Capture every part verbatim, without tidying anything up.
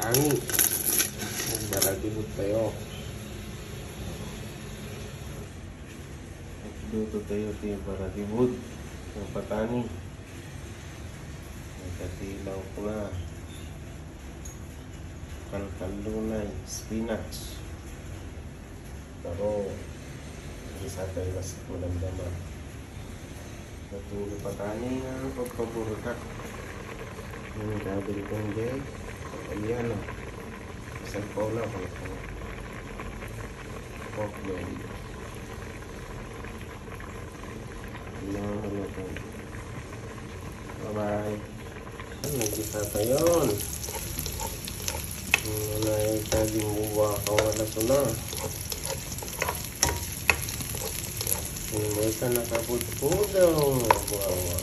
patani. Nagbaradibot tayo. Luto tayo tayo baradibot ng patani. Nagkatilaw ko na. Pantalunay, spinach. Pero isa tayo mas malamdaman. Natulo patani na pagpaburka. Yung gabili kong day. Ayan o. Isang paula ko ito. Pork belly. Ayan o ito. Bye bye. Nagkita tayo yun. Wala yung taging buwa. Kawala ko na. Hindi ka nakapudpudaw. Buwa-buwa.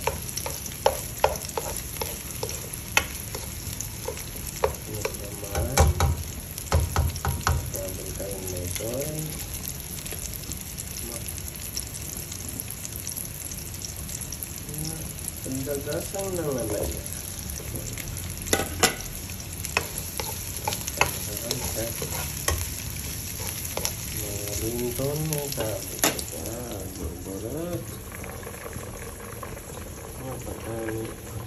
Pagdagasang ng lalaya. Mga linton mo sabi ko ka. Burburat. Mga patani.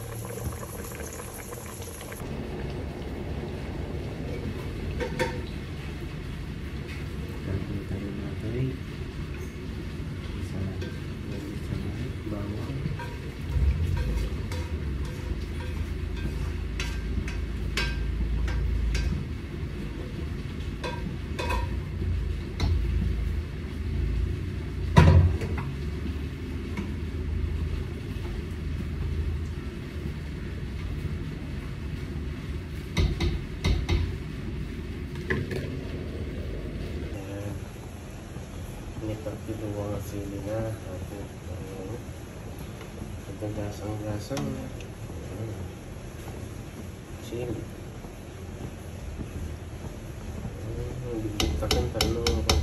Kapag tayo natin. Isa. Isa na. Bawang. Pagkiluwa nga sili na ako pagkagasang-gasang sili bibigtakan talo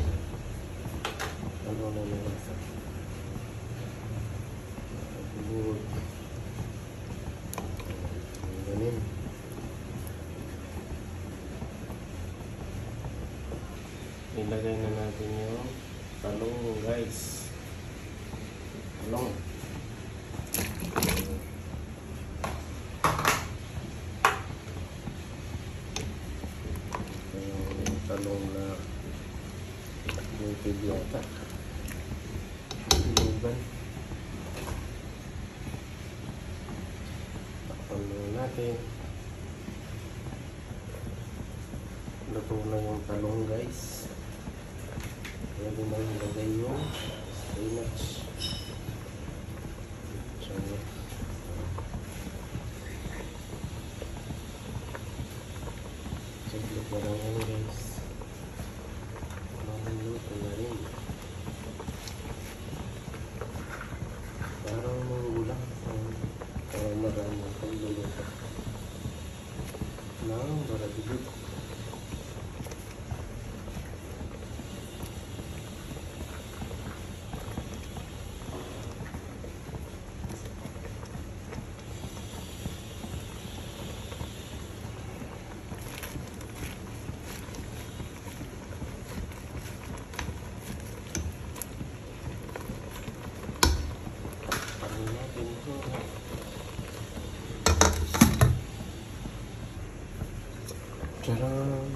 talo na nilasa bubod ganin ilagay na natin yung talong guys. Talong. Yung talong na buti yata. Luban. Takpan muna natin. Luto na yung talong guys. Pwede na ilagay yung spinach. So, saglit na lang yan guys. Maluto na rin. Parang magulang. Parang maraming pagluluto. Nang baradibot. Charang.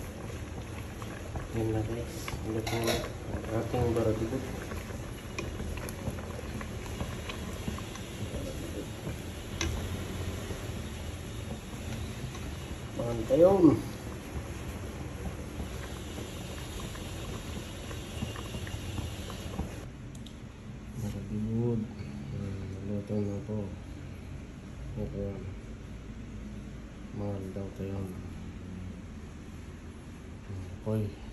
Yan na guys. Ito na ang ating baradibot. Pantayon. Baradibot. Naluto na po. Ito. Mahal daw tayo. Hoy.